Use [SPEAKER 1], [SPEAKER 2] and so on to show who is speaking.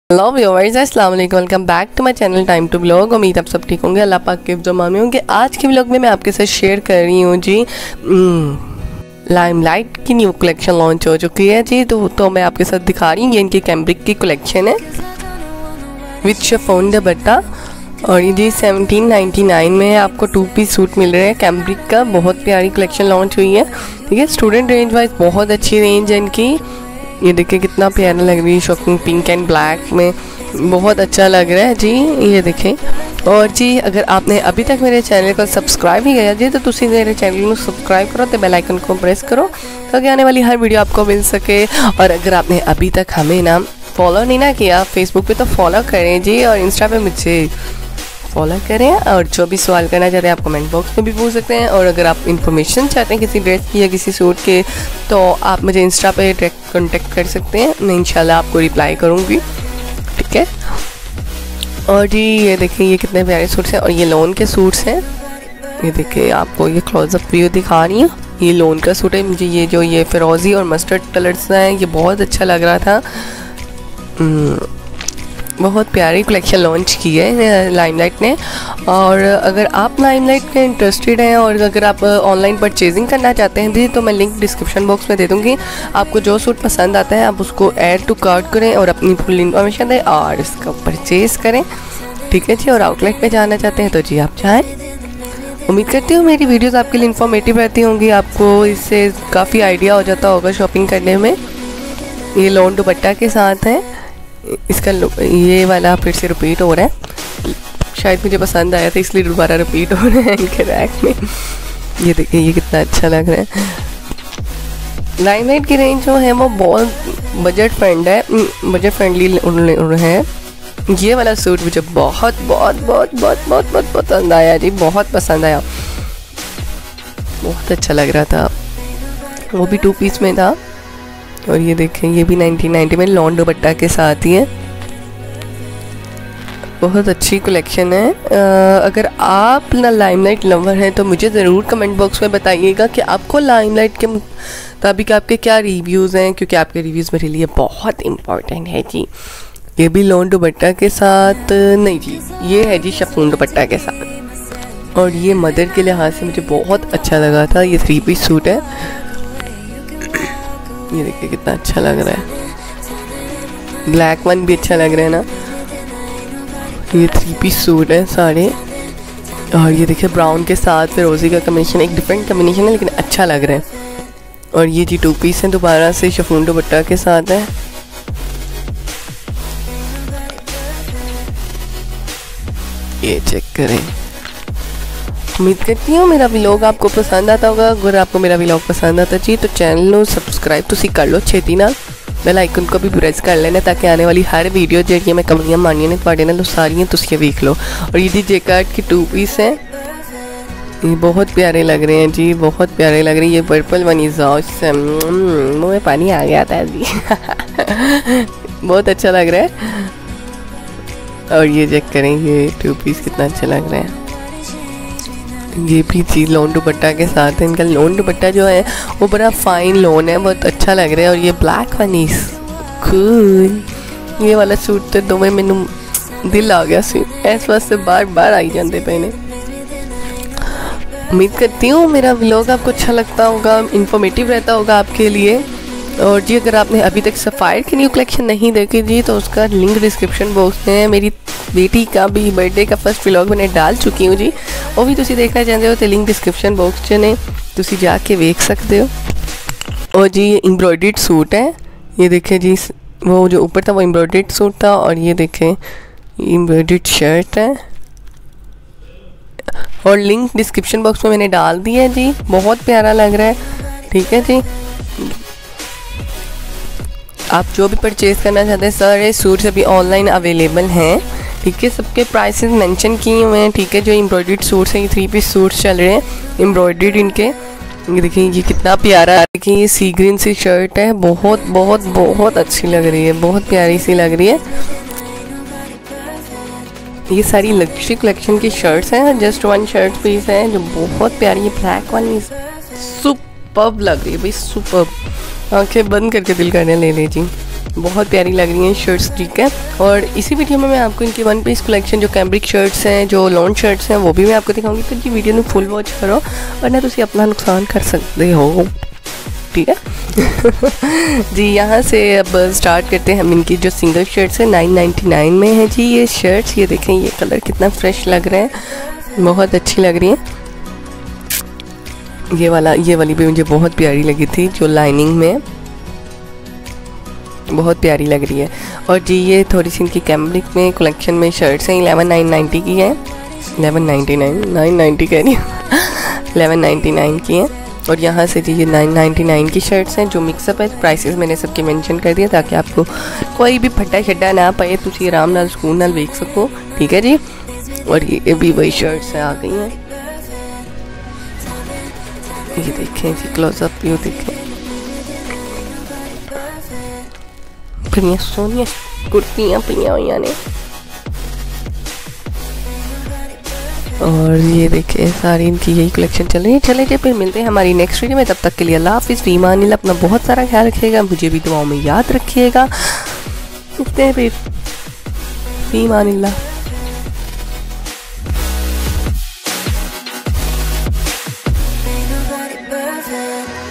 [SPEAKER 1] Hello viewers, अस्सलाम वालेकुम, welcome back to my channel time to blog. उम्मीद आप सब ठीक होंगे, अल्लाह पाक के जमा में होंगे। आज के ब्लॉग में मैं आपके साथ शेयर कर रही हूँ जी लाइमलाइट की न्यू कलेक्शन लॉन्च हो चुकी है जी। तो मैं आपके साथ दिखा रही हूँ, ये इनकी कैम्ब्रिक की कलेक्शन है विथ शिफॉन दुपट्टा। और ये जी 1799 में आपको 2 पीस सूट मिल रहे हैं कैम्ब्रिक का। बहुत प्यारी कलेक्शन लॉन्च हुई है, ठीक है। स्टूडेंट रेंज वाइज बहुत अच्छी रेंज है इनकी। ये देखिए कितना प्यारा लग रही है, शॉकिंग पिंक एंड ब्लैक में, बहुत अच्छा लग रहा है जी। ये देखें। और जी अगर आपने अभी तक मेरे चैनल को सब्सक्राइब नहीं किया जी, तो तुसी मेरे चैनल को सब्सक्राइब करो, तो बेल आइकन को प्रेस करो ताकि आने वाली हर वीडियो आपको मिल सके। और अगर आपने अभी तक हमें ना फॉलो नहीं ना किया फेसबुक पे, तो फॉलो करें जी, और इंस्टा पे मुझे फॉलो करें। और जो भी सवाल करना चाहते हैं आप कमेंट बॉक्स में भी पूछ सकते हैं। और अगर आप इन्फॉर्मेशन चाहते हैं किसी ड्रेस की या किसी सूट के, तो आप मुझे इंस्टा पे डायरेक्ट कॉन्टेक्ट कर सकते हैं, मैं इंशाल्लाह आपको रिप्लाई करूँगी, ठीक है। और जी ये देखिए ये कितने प्यारे सूट्स हैं, और ये लोन के सूट्स हैं। ये देखिए आपको ये क्लोजअप व्यू दिखा रही हूँ, ये लोन का सूट है। मुझे ये जो ये फिरोज़ी और मस्टर्ड कलर्स हैं, ये बहुत अच्छा लग रहा था। बहुत प्यारी कलेक्शन लॉन्च की है लाइमलाइट ने। और अगर आप लाइमलाइट में इंटरेस्टेड हैं और अगर आप ऑनलाइन परचेजिंग करना चाहते हैं जी, तो मैं लिंक डिस्क्रिप्शन बॉक्स में दे दूँगी। आपको जो सूट पसंद आता है आप उसको ऐड टू कार्ट करें और अपनी फुल इन्फॉर्मेशन दें और इसका परचेज़ करें, ठीक है जी। और आउटलेट पे जाना चाहते हैं तो जी आप जाएँ। उम्मीद करती हूँ मेरी वीडियोज़ आपके लिए इन्फॉर्मेटिव रहती होंगी, आपको इससे काफ़ी आइडिया हो जाता होगा शॉपिंग करने में। ये लोन दुपट्टा के साथ है, इसका ये वाला फिर से रिपीट हो रहा है, शायद मुझे पसंद आया था इसलिए दोबारा रिपीट हो रहा है इनके रैक में। ये देखिए ये कितना अच्छा लग रहा है। लाइमलाइट की रेंज जो है वो बहुत बजट फ्रेंडली है। ये वाला सूट मुझे बहुत बहुत बहुत बहुत बहुत बहुत पसंद आया जी, बहुत पसंद आया, बहुत अच्छा लग रहा था। वो भी 2 पीस में था। और ये देखें ये भी 1990 में लॉन दुपट्टा के साथ ही है। बहुत अच्छी कलेक्शन है। अगर आप ना लाइमलाइट लवर हैं तो मुझे ज़रूर कमेंट बॉक्स में बताइएगा कि आपको लाइमलाइट के मुताबिक आपके क्या रिव्यूज़ हैं, क्योंकि आपके रिव्यूज़ मेरे लिए बहुत इम्पॉर्टेंट है जी। ये भी लॉन दुपट्टा के साथ नहीं जी, ये है जी शिफॉन दुपट्टा के साथ। और ये मदर के लिहाज से मुझे बहुत अच्छा लगा था। ये 3 पीस सूट है, ये देखिए कितना अच्छा लग रहा है। ब्लैक वन भी अच्छा लग रहा है ना। ये 3 पीस सूट है सारे। और ये देखिए ब्राउन के साथ फिरोजी का कॉम्बिनेशन, एक डिफरेंट कॉम्बिनेशन है लेकिन अच्छा लग रहा है। और ये जी 2 पीस है, दोबारा से शिफॉन दुपट्टा के साथ है। ये चेक करें। उम्मीद करती हूँ मेरा व्लॉग आपको पसंद आता होगा। अगर आपको मेरा व्लॉग पसंद आता जी, तो चैनल को सब्सक्राइब तुसी कर लो छेती ना, बेल आइकन को भी प्रेस कर लेना ताकि आने वाली हर वीडियो जी मैं कमियां मानियां ने तुहाडे नाल सारियां तुसी वेख लो। और ये जी जैकेट की 2 पीस है, ये बहुत प्यारे लग रहे हैं जी, बहुत प्यारे लग रहे हैं। ये पर्पल वन इज मुँह में पानी आ गया था जी बहुत अच्छा लग रहा है। और ये चेक करें ये 2 पीस कितना अच्छा लग रहा है। ये भी चीज़ लोन दुपट्टा के साथ है। इनका लोन दुपट्टा जो है वो बड़ा फाइन लोन है, बहुत अच्छा लग रहा है। और ये ब्लैक वन इज कूल। ये वाला सूट तो दोवें मैनू दिल आ गया सी, इस वास्ते बार बार आई जाते पे ने। उम्मीद करती हूँ मेरा व्लॉग आपको अच्छा लगता होगा, इन्फॉर्मेटिव रहता होगा आपके लिए। और जी अगर आपने अभी तक सफ़ायर की न्यू कलेक्शन नहीं देखी जी, तो उसका लिंक डिस्क्रिप्शन बॉक्स में है। मेरी बेटी का भी बर्थडे का फर्स्ट व्लॉग मैंने डाल चुकी हूँ जी, वो भी तुसी देखना चाहते हो तो लिंक डिस्क्रिप्शन बॉक्स च ने, तुसी जाके देख सकते हो। और जी ये एम्ब्रॉयडर्ड सूट है, ये देखें जी वो जो ऊपर था वो एम्ब्रॉयडर्ड सूट था। और ये देखें एम्ब्रॉयडर्ड शर्ट है, और लिंक डिस्क्रिप्शन बॉक्स में मैंने डाल दिया है जी। बहुत प्यारा लग रहा है, ठीक है जी। आप जो भी परचेज़ करना चाहते हैं सारे सूट्स अभी ऑनलाइन अवेलेबल हैं, ठीक है। सबके प्राइसेस मेंशन किए हुए हैं, ठीक है। जो एम्ब्रॉयडर्ड सूट्स हैं, ये 3 पीस सूट्स चल रहे हैं एम्ब्रॉयडर्ड इनके। ये देखिए ये कितना प्यारा है, देखिए ये सी ग्रीन सी शर्ट है, बहुत बहुत बहुत अच्छी लग रही है, बहुत प्यारी सी लग रही है। ये सारी लग्जरी कलेक्शन की शर्ट्स हैं, जस्ट 1 शर्ट पीस है जो बहुत प्यारी है। ब्लैक वन सुपर्ब लग रही है भाई, सुपर्ब। आंखें बंद करके दिल करने ले जी, बहुत प्यारी लग रही हैं शर्ट्स, ठीक है। और इसी वीडियो में मैं आपको इनकी वन पीस कलेक्शन जो कैम्ब्रिक शर्ट्स हैं, जो लॉन्ग शर्ट्स हैं, वो भी मैं आपको दिखाऊंगी। तो जी वीडियो में फुल वॉच करो वरना तुम अपना नुकसान कर सकते हो, ठीक है। जी यहाँ से अब स्टार्ट करते हैं हम इनकी जो सिंगल शर्ट्स है 999 में है जी ये शर्ट्स। ये देखें ये कलर कितना फ्रेश लग रहा है, बहुत अच्छी लग रही है। ये वाली भी मुझे बहुत प्यारी लगी थी, जो लाइनिंग में बहुत प्यारी लग रही है। और जी ये थोड़ी सी इनकी कैम्ब्रिक में कलेक्शन में शर्ट्स हैं, 11990 की हैं, 1199 990 कह रही हूँ 1199 की हैं। और यहाँ से जी ये 999 की शर्ट्स हैं जो मिक्सअप है। प्राइसेस मैंने सबके मेंशन कर दिया ताकि आपको कोई भी फट्टा छड्डा ना पाए, तुम आराम नाल सुकून नाल देख सको, ठीक है जी। और ये भी वही शर्ट्स आ गई हैं, ये देखें जी क्लोजअप व्यू देखें, बड़ियां सोनिया कुर्तियाँ पियाँ हुई ने। और ये देखें सारी इनकी यही कलेक्शन चल रही है। चले जी फिर मिलते हैं हमारी नेक्स्ट वीडियो में, तब तक के लिए अल्लाह हाफिज़, फी अमान, अपना बहुत सारा ख्याल रखिएगा, मुझे भी दुआओं में याद रखिएगा। मिलते हैं फिर, फी अमान।